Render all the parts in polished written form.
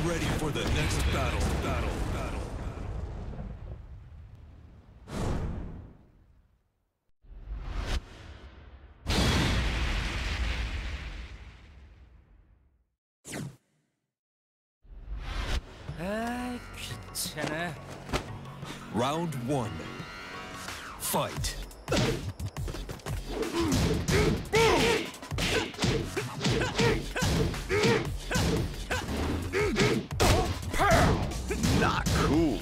ready for the next battle. 아이, 귀찮아. Round 1. Fight. Not cool.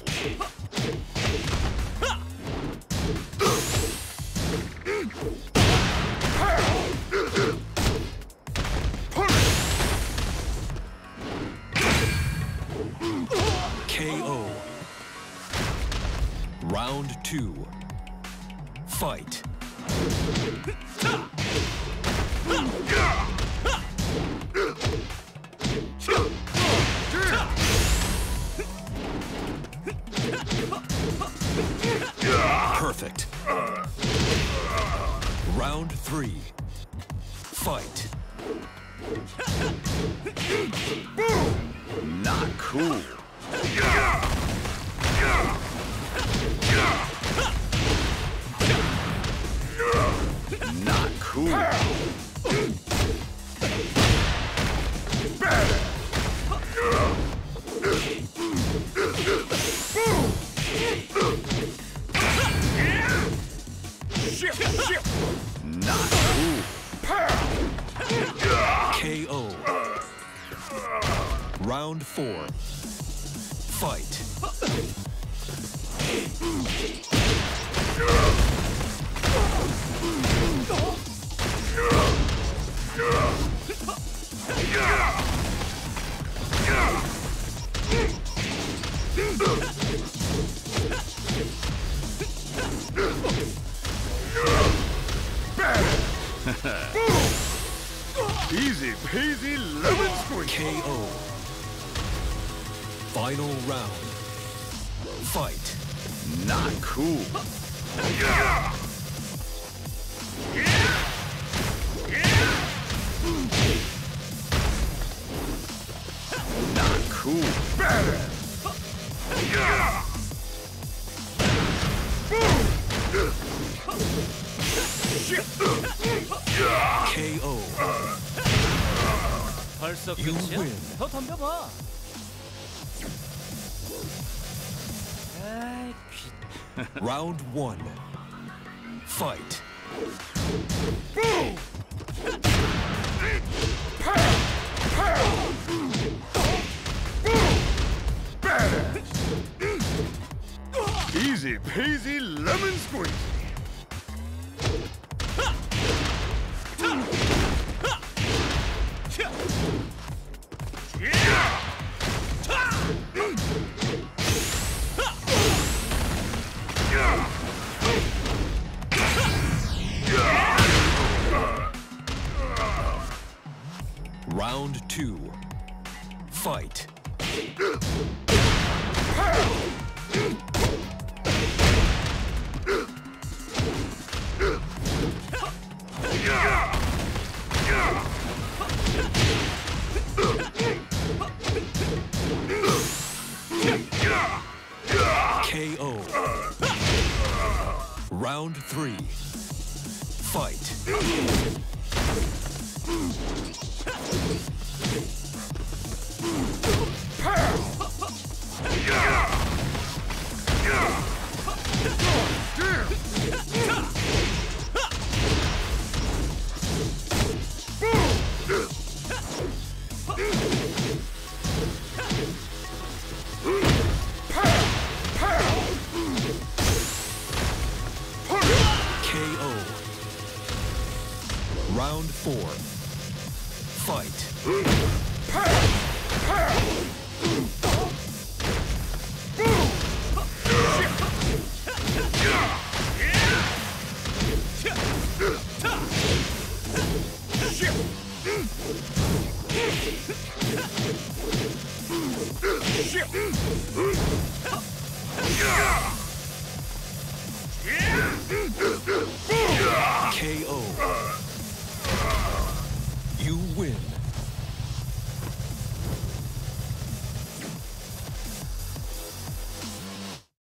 KO. Round 2. Fight. Perfect. Round 3. Fight. Not cool. Not cool. Not cool. KO. Round 4. Fight. Easy peasy lemon squeeze. KO. Final round. Fight. Not cool. Not cool. KO. 벌써 You 끝이야? win. 더 덤벼봐. 아이, Round 1. Fight. Easy peasy lemon squeeze. Round 2. Fight. KO. Round 3. Fight. KO. Round 4. Fight.